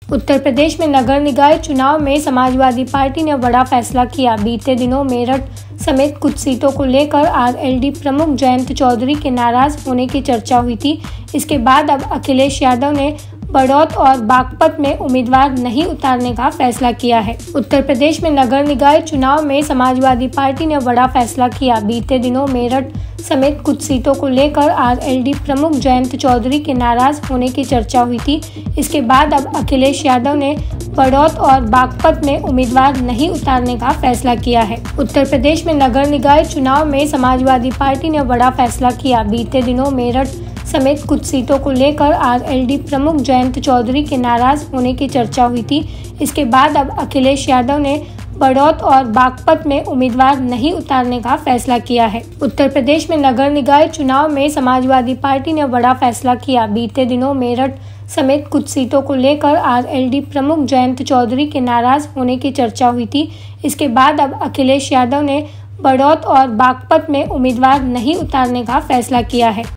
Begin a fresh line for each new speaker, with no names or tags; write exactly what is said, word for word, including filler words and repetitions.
उत्तर प्रदेश में नगर निकाय चुनाव में समाजवादी पार्टी ने बड़ा फैसला किया। बीते दिनों मेरठ समेत कुछ सीटों को लेकर आरएलडी प्रमुख जयंत चौधरी के नाराज होने की चर्चा हुई थी। इसके बाद अब अखिलेश यादव ने बड़ौत और बागपत में उम्मीदवार नहीं उतारने का फैसला किया है। उत्तर प्रदेश में नगर निकाय चुनाव में समाजवादी पार्टी ने बड़ा फैसला किया। बीते दिनों मेरठ समेत कुछ सीटों को लेकर आरएलडी प्रमुख जयंत चौधरी के नाराज होने की चर्चा हुई थी। इसके बाद अब अखिलेश यादव ने बड़ौत और बागपत में उम्मीदवार नहीं उतारने का फैसला किया है। उत्तर प्रदेश में नगर निकाय चुनाव में समाजवादी पार्टी ने बड़ा फैसला किया। बीते दिनों मेरठ समेत कुछ सीटों को लेकर आरएलडी प्रमुख जयंत चौधरी के नाराज होने की चर्चा हुई थी। इसके बाद अब अखिलेश यादव ने बड़ौत और बागपत में उम्मीदवार नहीं उतारने का फैसला किया है। उत्तर प्रदेश में नगर निकाय चुनाव में समाजवादी पार्टी ने बड़ा फैसला किया। बीते दिनों मेरठ समेत कुछ सीटों को लेकर आरएलडी प्रमुख जयंत चौधरी के नाराज होने की चर्चा हुई थी। इसके बाद अब अखिलेश यादव ने बड़ौत और बागपत में उम्मीदवार नहीं उतारने का फैसला किया है।